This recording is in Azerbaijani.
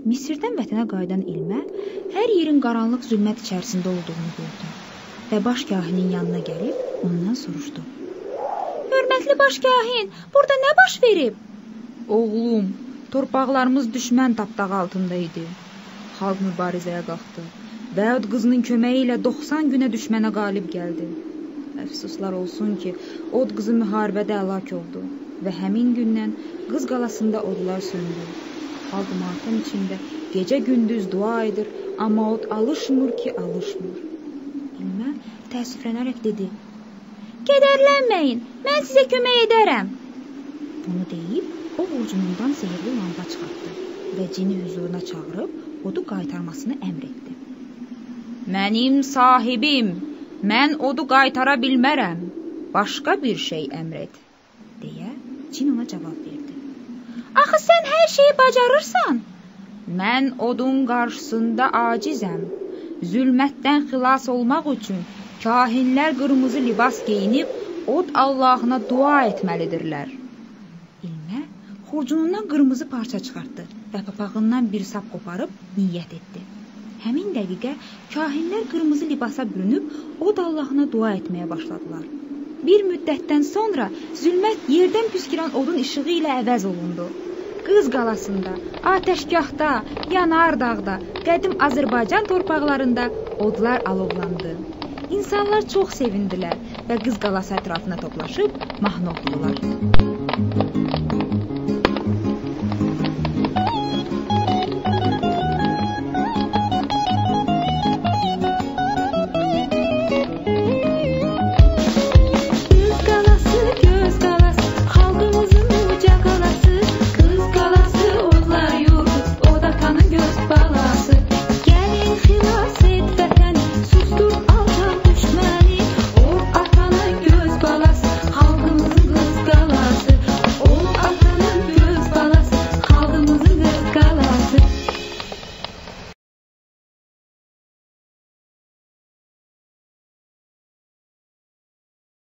Misirdən vətənə qayıdan İlmə hər yerin qaranlıq zülmət içərisində olduğunu gördü və baş kahinin yanına gəlib ondan soruşdu. Hörmətli baş kahin, burada nə baş verib? Oğlum, torpaqlarımız düşmən tapdağı altında idi. Xalq mübarizəyə qalxdı və od qızının köməyi ilə 90 günə düşmənə qalib gəldi. Əfsuslar olsun ki, od qızı müharibədə həlak oldu və həmin gündən Qız qalasında odlar söndü. Xalq matəm içində gecə-gündüz dua edir, amma od alışmır ki, alışmır. İlmə təəssüflənərək dedi. Kədərlənməyin, mən sizə kömək edərəm. Bunu deyib, o ovucundan zehirli lamba çıxartdı və cini huzuruna çağırıb odu qaytarmasını əmr etdi. Mənim sahibim, mən odu qaytara bilmərəm, başqa bir şey əmr et, deyə cin ona cavab verdi. Axı sən hər şeyi bacarırsan. Mən odun qarşısında acizəm. Zülmətdən xilas olmaq üçün kahinlər qırmızı libas geyinib od Allahına dua etməlidirlər. İlmə xurcunundan qırmızı parça çıxartdı və papağından bir sap qoparıb niyyət etdi. Həmin dəqiqə kahinlər qırmızı libasa bürünüb od Allahına dua etməyə başladılar. Bir müddətdən sonra zülmət yerdən püskürən odun işığı ilə əvəz olundu. Qız qalasında, atəşgahda, Yanardağda, qədim Azərbaycan torpaqlarında odlar alovlandı. İnsanlar çox sevindilər və Qız qalası ətrafına toplaşıb mahnı oxudular.